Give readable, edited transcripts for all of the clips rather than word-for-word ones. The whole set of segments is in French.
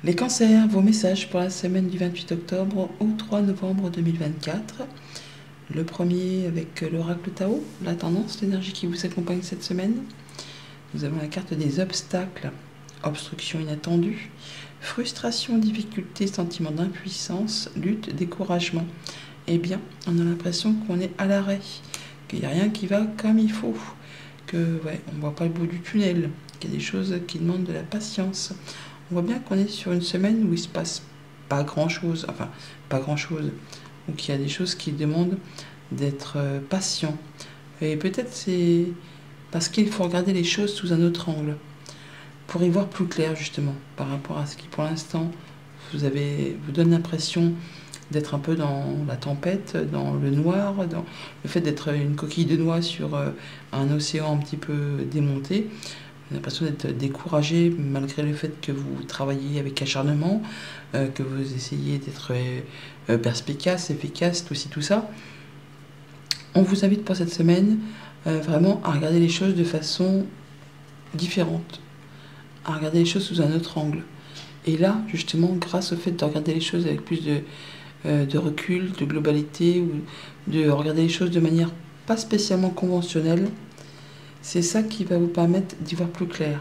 Les cancers, vos messages pour la semaine du 28 octobre au 3 novembre 2024. Le premier avec l'oracle Tao, la tendance, l'énergie qui vous accompagne cette semaine. Nous avons la carte des obstacles, obstruction inattendue, frustration, difficulté, sentiment d'impuissance, lutte, découragement. Eh bien, on a l'impression qu'on est à l'arrêt, qu'il n'y a rien qui va comme il faut, que on ne voit pas le bout du tunnel, qu'il y a des choses qui demandent de la patience. On voit bien qu'on est sur une semaine où il se passe pas grand-chose, enfin, pas grand-chose, ou qu'il y a des choses qui demandent d'être patient. Et peut-être c'est parce qu'il faut regarder les choses sous un autre angle, pour y voir plus clair justement, par rapport à ce qui pour l'instant vous donne l'impression d'être un peu dans la tempête, dans le noir, dans le fait d'être une coquille de noix sur un océan un petit peu démonté. J'ai l'impression d'être découragé malgré le fait que vous travaillez avec acharnement, que vous essayez d'être perspicace, efficace, tout ça. On vous invite pour cette semaine vraiment à regarder les choses de façon différente, à regarder les choses sous un autre angle. Et là, justement, grâce au fait de regarder les choses avec plus de recul, de globalité, ou de regarder les choses de manière pas spécialement conventionnelle, c'est ça qui va vous permettre d'y voir plus clair,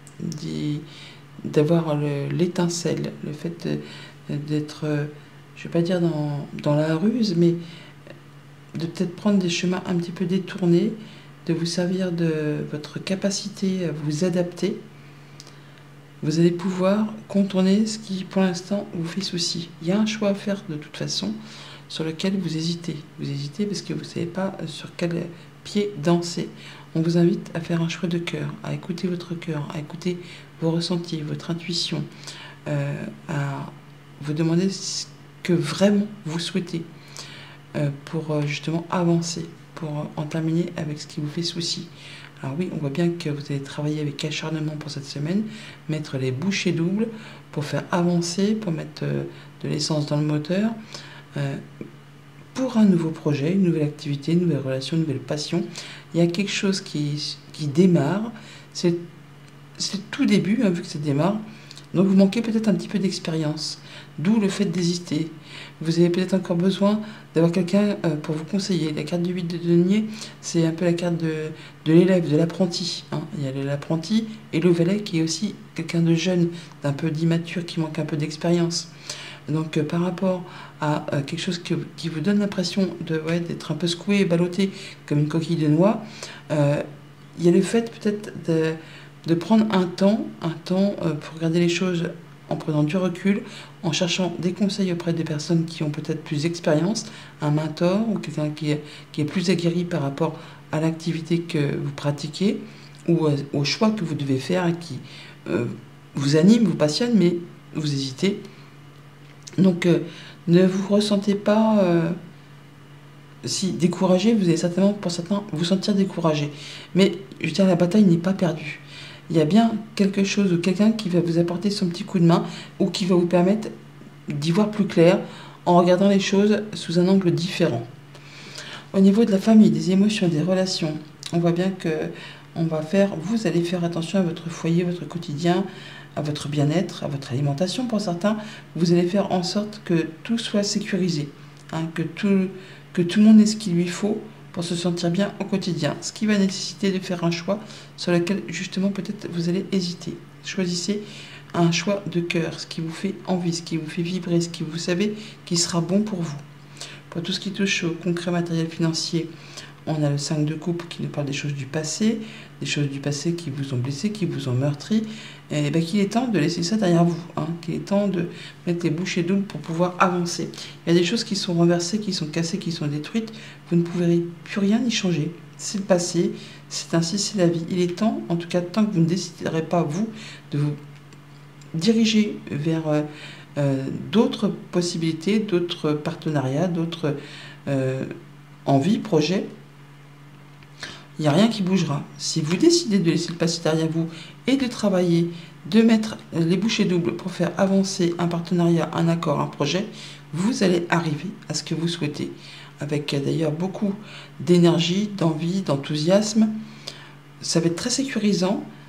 d'avoir l'étincelle, le fait d'être, je ne vais pas dire dans la ruse, mais de peut-être prendre des chemins un petit peu détournés, de vous servir de votre capacité à vous adapter. Vous allez pouvoir contourner ce qui, pour l'instant, vous fait souci. Il y a un choix à faire de toute façon, sur lequel vous hésitez. Vous hésitez parce que vous ne savez pas sur quel pied danser. On vous invite à faire un choix de cœur, à écouter votre cœur, à écouter vos ressentis, votre intuition, à vous demander ce que vraiment vous souhaitez pour justement avancer, pour en terminer avec ce qui vous fait souci. Alors oui, on voit bien que vous allez travailler avec acharnement pour cette semaine, mettre les bouchées doubles pour faire avancer, pour mettre de l'essence dans le moteur, pour un nouveau projet, une nouvelle activité, une nouvelle relation, une nouvelle passion. Il y a quelque chose qui démarre, c'est tout début, vu que ça démarre, donc vous manquez peut-être un petit peu d'expérience, d'où le fait d'hésiter. Vous avez peut-être encore besoin d'avoir quelqu'un pour vous conseiller. La carte du 8 de denier, c'est un peu la carte de l'élève, de l'apprenti. Il y a l'apprenti et le valet qui est aussi quelqu'un de jeune, d'un peu d'immature, qui manque un peu d'expérience. Donc par rapport à quelque chose qui vous donne l'impression d'être un peu secoué et ballotté comme une coquille de noix, il y a le fait peut-être de prendre un temps pour regarder les choses en prenant du recul, en cherchant des conseils auprès des personnes qui ont peut-être plus d'expérience, un mentor ou quelqu'un qui est plus aguerri par rapport à l'activité que vous pratiquez ou au choix que vous devez faire et qui vous anime, vous passionne, mais vous hésitez. Donc ne vous ressentez pas si découragé, vous allez certainement pour certains vous sentir découragé. Mais je veux dire, la bataille n'est pas perdue. Il y a bien quelque chose ou quelqu'un qui va vous apporter son petit coup de main ou qui va vous permettre d'y voir plus clair en regardant les choses sous un angle différent. Au niveau de la famille, des émotions, des relations, on voit bien que vous allez faire attention à votre foyer, votre quotidien, à votre bien-être, à votre alimentation pour certains. Vous allez faire en sorte que tout soit sécurisé, que tout le monde ait ce qu'il lui faut pour se sentir bien au quotidien, ce qui va nécessiter de faire un choix sur lequel justement peut-être vous allez hésiter. Choisissez un choix de cœur, ce qui vous fait envie, ce qui vous fait vibrer, ce qui vous savez qui sera bon pour vous. Pour tout ce qui touche au concret matériel financier, on a le 5 de coupe qui nous parle des choses du passé qui vous ont blessé, qui vous ont meurtri, et qu'il est temps de laisser ça derrière vous, qu'il est temps de mettre les bouchées doubles pour pouvoir avancer. Il y a des choses qui sont renversées, qui sont cassées, qui sont détruites, vous ne pourrez plus rien y changer. C'est le passé, c'est ainsi, c'est la vie. Il est temps, en tout cas tant que vous ne déciderez pas, vous, de vous diriger vers d'autres possibilités, d'autres partenariats, d'autres envies, projets, il n'y a rien qui bougera. Si vous décidez de laisser le passé derrière vous et de travailler, de mettre les bouchées doubles pour faire avancer un partenariat, un accord, un projet, vous allez arriver à ce que vous souhaitez. Avec d'ailleurs beaucoup d'énergie, d'envie, d'enthousiasme. Ça va être très sécurisant,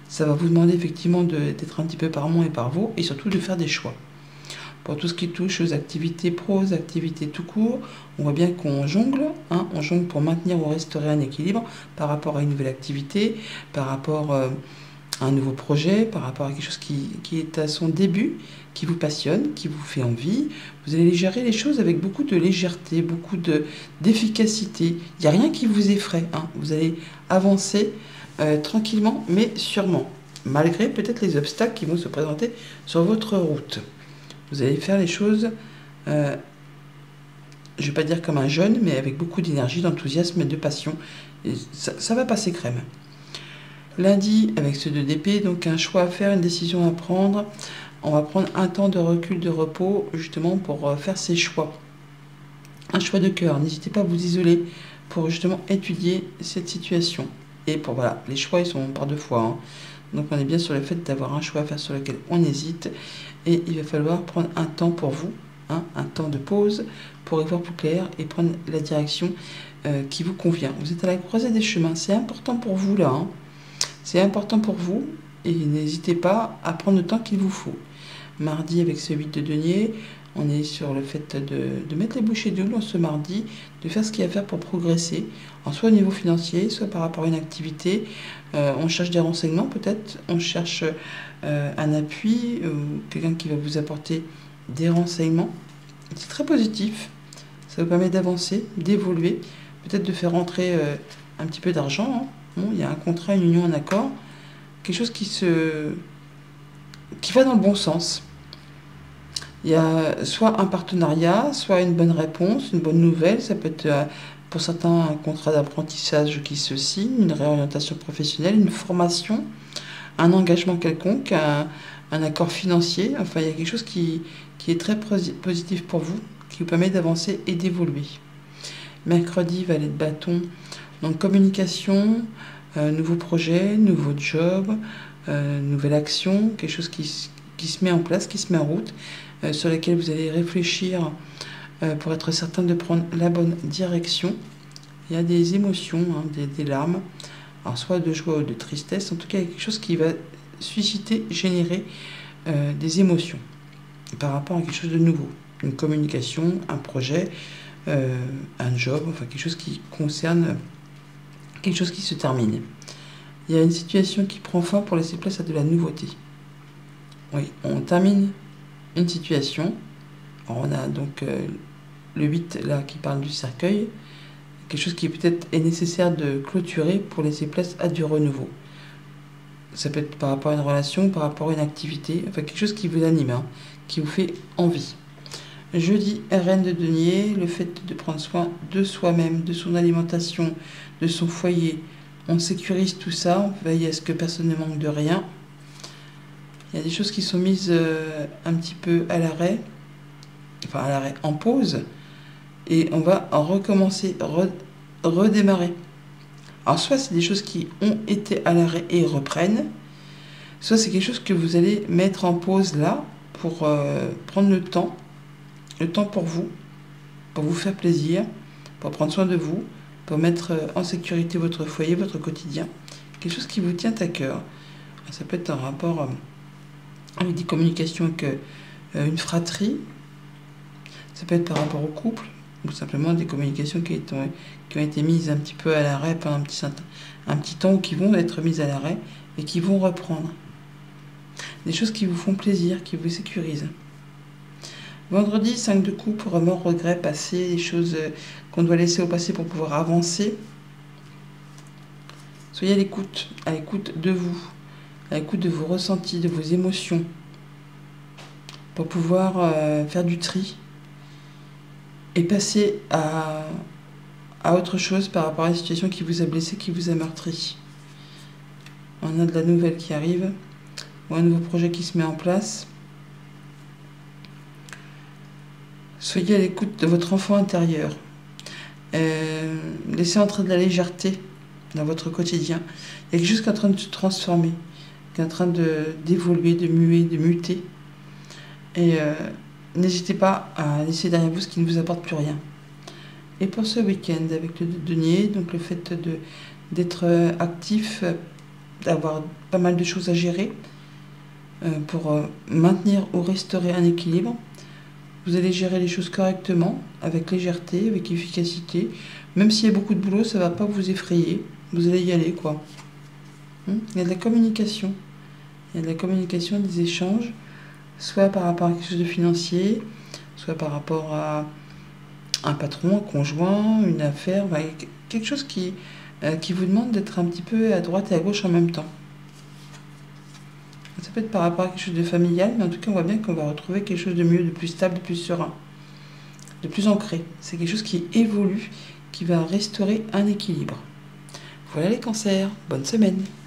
Ça va vous demander effectivement d'être un petit peu par moi et par vous, et surtout de faire des choix. Pour tout ce qui touche aux activités pro, aux activités tout court, on voit bien qu'on jongle, hein, on jongle pour maintenir ou restaurer un équilibre par rapport à une nouvelle activité, par rapport à un nouveau projet, par rapport à quelque chose qui est à son début, qui vous passionne, qui vous fait envie. Vous allez gérer les choses avec beaucoup de légèreté, beaucoup d'efficacité. Il n'y a rien qui vous effraie, hein. Vous allez avancer tranquillement, mais sûrement, malgré peut-être les obstacles qui vont se présenter sur votre route. Vous allez faire les choses, je ne vais pas dire comme un jeune, mais avec beaucoup d'énergie, d'enthousiasme et de passion. Et ça va passer crème. Lundi, avec ce 2 d'épée, donc un choix à faire, une décision à prendre. On va prendre un temps de recul, de repos, justement pour faire ces choix. Un choix de cœur. N'hésitez pas à vous isoler pour justement étudier cette situation. Et pour voilà, les choix, ils sont par deux fois, hein. Donc on est bien sur le fait d'avoir un choix à faire sur lequel on hésite. Et il va falloir prendre un temps pour vous, hein, un temps de pause pour y voir plus clair et prendre la direction qui vous convient. Vous êtes à la croisée des chemins. C'est important pour vous là, hein. C'est important pour vous et n'hésitez pas à prendre le temps qu'il vous faut. Mardi, avec ce 8 de denier, on est sur le fait de mettre les bouchées doubles ce mardi, de faire ce qu'il y a à faire pour progresser, soit au niveau financier, soit par rapport à une activité. On cherche des renseignements peut-être, on cherche un appui, quelqu'un qui va vous apporter des renseignements. C'est très positif, ça vous permet d'avancer, d'évoluer, peut-être de faire rentrer un petit peu d'argent, hein. Bon, il y a un contrat, une union, un accord, quelque chose qui va dans le bon sens. Il y a soit un partenariat, soit une bonne réponse, une bonne nouvelle. Ça peut être pour certains un contrat d'apprentissage qui se signe, une réorientation professionnelle, une formation, un engagement quelconque, un accord financier. Enfin, il y a quelque chose qui est très positif pour vous, qui vous permet d'avancer et d'évoluer. Mercredi, valet de bâton, donc communication, nouveau projet, nouveau job, nouvelle action, quelque chose qui se met en place, qui se met en route, sur lequel vous allez réfléchir pour être certain de prendre la bonne direction. Il y a des émotions, hein, des larmes, alors soit de joie ou de tristesse, en tout cas il y a quelque chose qui va susciter, générer des émotions par rapport à quelque chose de nouveau, une communication, un projet, un job, enfin quelque chose qui concerne quelque chose qui se termine. Il y a une situation qui prend fin pour laisser place à de la nouveauté. Oui, on termine une situation. Alors on a donc le 8 là qui parle du cercueil, quelque chose qui peut-être est nécessaire de clôturer pour laisser place à du renouveau. Ça peut être par rapport à une relation, par rapport à une activité, enfin quelque chose qui vous anime, hein, qui vous fait envie. Jeudi, reine de denier, le fait de prendre soin de soi-même, de son alimentation, de son foyer. On sécurise tout ça, on veille à ce que personne ne manque de rien. Il y a des choses qui sont mises un petit peu à l'arrêt, enfin à l'arrêt, en pause, et on va en recommencer, redémarrer. Alors soit c'est des choses qui ont été à l'arrêt et reprennent, soit c'est quelque chose que vous allez mettre en pause là, pour prendre le temps pour vous faire plaisir, pour prendre soin de vous, pour mettre en sécurité votre foyer, votre quotidien, quelque chose qui vous tient à cœur. Ça peut être un rapport avec des communications avec une fratrie, ça peut être par rapport au couple, ou simplement des communications qui ont été mises un petit peu à l'arrêt pendant un petit temps, ou qui vont être mises à l'arrêt et qui vont reprendre. Des choses qui vous font plaisir, qui vous sécurisent. Vendredi, 5 de coupe, remords, regrets, passé, les choses qu'on doit laisser au passé pour pouvoir avancer. Soyez à l'écoute de vous, à l'écoute de vos ressentis, de vos émotions, pour pouvoir faire du tri et passer à autre chose par rapport à une situation qui vous a blessé, qui vous a meurtri. On a de la nouvelle qui arrive, ou un nouveau projet qui se met en place. Soyez à l'écoute de votre enfant intérieur. Laissez entrer de la légèreté dans votre quotidien. Il y a quelque chose qui est en train de se transformer, qui est en train d'évoluer, de muer, de muter. Et n'hésitez pas à laisser derrière vous ce qui ne vous apporte plus rien. Et pour ce week-end, avec le denier, donc le fait d'être actif d'avoir pas mal de choses à gérer pour maintenir ou restaurer un équilibre. Vous allez gérer les choses correctement, avec légèreté, avec efficacité. Même s'il y a beaucoup de boulot, ça ne va pas vous effrayer. Vous allez y aller, quoi. Il y a de la communication. Il y a de la communication, des échanges, soit par rapport à quelque chose de financier, soit par rapport à un patron, un conjoint, une affaire, quelque chose qui vous demande d'être un petit peu à droite et à gauche en même temps. Ça peut être par rapport à quelque chose de familial, mais en tout cas, on voit bien qu'on va retrouver quelque chose de mieux, de plus stable, de plus serein, de plus ancré. C'est quelque chose qui évolue, qui va restaurer un équilibre. Voilà les cancers, bonne semaine.